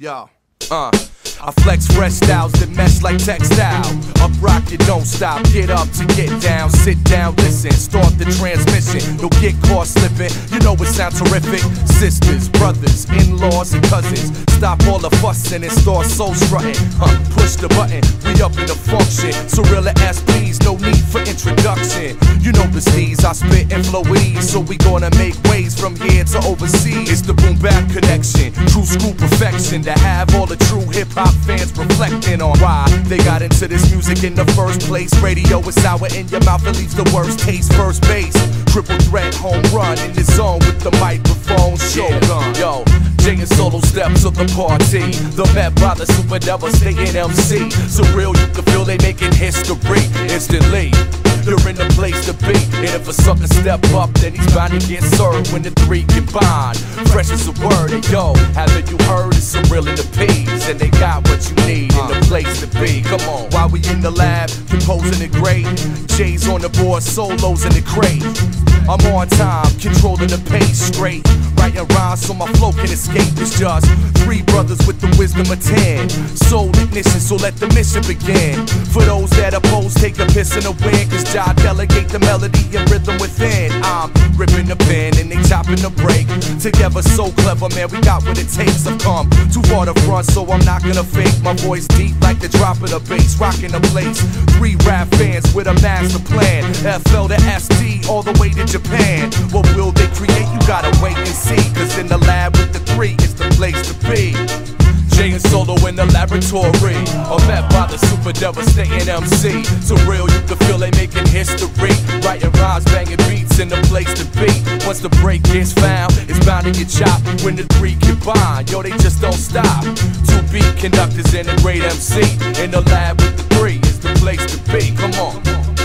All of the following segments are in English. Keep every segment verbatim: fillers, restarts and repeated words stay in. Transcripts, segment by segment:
Yo, uh, I flex fresh styles that mesh like textile. Up rock, you don't stop, get up to get down. Sit down, listen, start the transmission. Don't get caught slipping, you know it sounds terrific. Sisters, brothers, in-laws, and cousins, stop all the fussing and start soul strutting. Huh, push the button, we up in the function. Surreal S Ps, no need for introduction. You know the steez, I spit and flow ease, so we gonna make waves from here to overseas. It's the boom bap connection, true school perfection, to have all the true hip-hop fans reflecting on why they got into this music in the first place. Radio is sour in your mouth, it leaves the worst taste. First base, triple threat, home run in the zone with the microphone. Shogun, yo, Jay and Solo steps of the party, the met by the super devastating M C. Surreal, you can feel they making history instantly. You're in the place to be, and if a sucker step up, then he's bound to get served when the three combine. Fresh as a word, and yo, haven't you heard? It's Surreal in the P's, and they got what you need in the place to be. Come on, while we in the lab, composing it great. Jay's on the board, solos in the crate. I'm on time, controlling the pace straight. Writing rhymes so my flow can escape. It's just three brothers with the wisdom of ten. Soul ignition, so let the mission begin. For those that oppose, take a piss in the wind, cause Jah delegate the melody and rhythm within. I'm ripping the pen and they chopping the break. Together so clever, man, we got what it takes. I've come too far to front, so I'm not gonna fake. My voice deep like the drop of the bass, rocking the place. Three rap fans with a master plan. F L to S D, all the way to Japan. What will they create? You gotta wait and see, cause in the lab with the three is the place to be. Jay and Solo in the laboratory, are met by the super devastating M C. Surreal, you can feel they making history. Writing rhymes, banging beats in the place to be. Once the break gets found, it's bound to get chopped. When the three combine, yo, they just don't stop. Two beat conductors and a great M C. In the lab with the three is the place to be. Come on.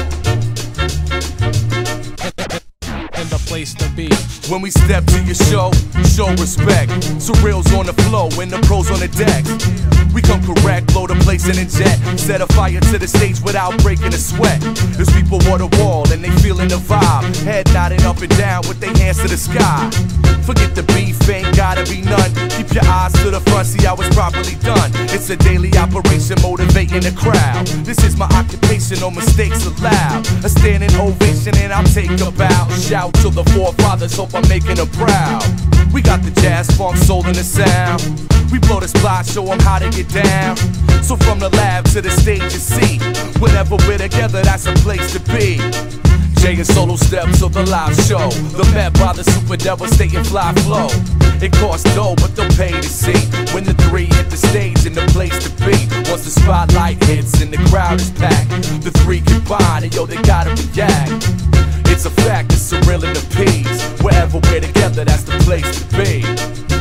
The place to be. When we step to your show, show respect. Surreal's on the flow and the pros on the decks. We come correct, blow the place and inject. Set a fire to the stage without breaking a sweat. There's people wall to wall and they feeling the vibe. Head nodding up and down with their hands to the sky. Forget the beef, ain't gotta be none. Keep your eyes to the front, see how it's properly done. It's a daily operation motivating the crowd. This is my occupation, no mistakes allowed. A standing ovation and I'll take a bow. Shout to the forefathers, hope I'm making them proud. We got the jazz, funk, soul, and the sound. We blow the spot, show them how to get down. So from the lab to the stage you see, whenever we're together, that's a place to be. Jay and Solo steps of the live show, the met by the super devastating fly flow. It costs dough, but they'll pay to see. When the three hit the stage and the place to be. Once the spotlight hits and the crowd is packed, the three combine and yo, they gotta react. It's a fact, it's Surreal in the P's. Wherever we're together, that's the place to be.